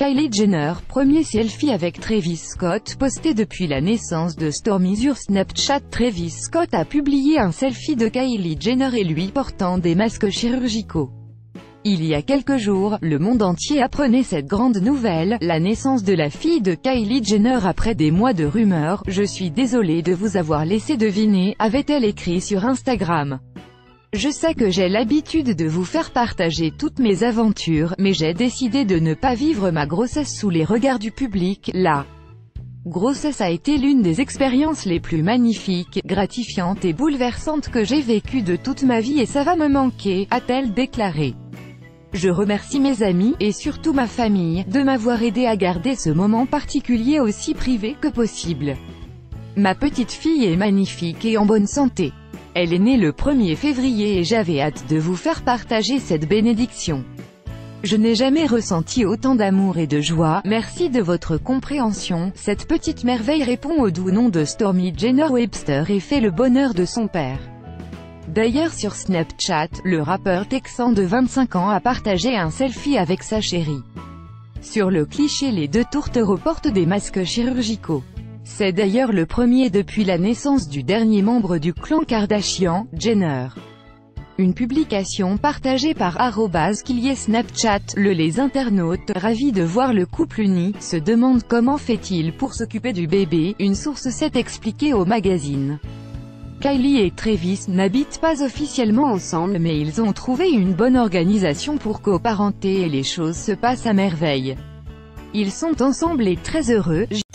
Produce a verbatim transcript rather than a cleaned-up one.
Kylie Jenner, premier selfie avec Travis Scott posté depuis la naissance de Stormi sur Snapchat. Travis Scott a publié un selfie de Kylie Jenner et lui portant des masques chirurgicaux. Il y a quelques jours, le monde entier apprenait cette grande nouvelle, la naissance de la fille de Kylie Jenner après des mois de rumeurs. « Je suis désolée de vous avoir laissé deviner », avait-elle écrit sur Instagram. Je sais que j'ai l'habitude de vous faire partager toutes mes aventures, mais j'ai décidé de ne pas vivre ma grossesse sous les regards du public. La grossesse a été l'une des expériences les plus magnifiques, gratifiantes et bouleversantes que j'ai vécues de toute ma vie et ça va me manquer, a-t-elle déclaré. Je remercie mes amis, et surtout ma famille, de m'avoir aidé à garder ce moment particulier aussi privé que possible. Ma petite fille est magnifique et en bonne santé. Elle est née le premier février et j'avais hâte de vous faire partager cette bénédiction. Je n'ai jamais ressenti autant d'amour et de joie, merci de votre compréhension. Cette petite merveille répond au doux nom de Stormi Jenner Webster et fait le bonheur de son père. D'ailleurs sur Snapchat, le rappeur texan de vingt-cinq ans a partagé un selfie avec sa chérie. Sur le cliché, les deux tourtereaux portent des masques chirurgicaux. C'est d'ailleurs le premier depuis la naissance du dernier membre du clan Kardashian, Jenner. Une publication partagée par arobase Kylie Snapchat, le les internautes, ravis de voir le couple uni, se demandent comment fait-il pour s'occuper du bébé, une source s'est expliquée au magazine. Kylie et Travis n'habitent pas officiellement ensemble mais ils ont trouvé une bonne organisation pour coparenter et les choses se passent à merveille. Ils sont ensemble et très heureux.